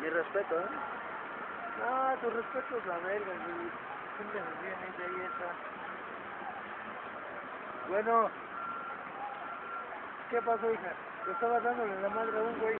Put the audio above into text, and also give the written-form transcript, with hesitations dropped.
Mi respeto, ¿eh? No, tu respeto es la verga, güey. Siempre se viene de ahí esa. Bueno, ¿qué pasó, hija? Te estaba dándole la madre a un güey.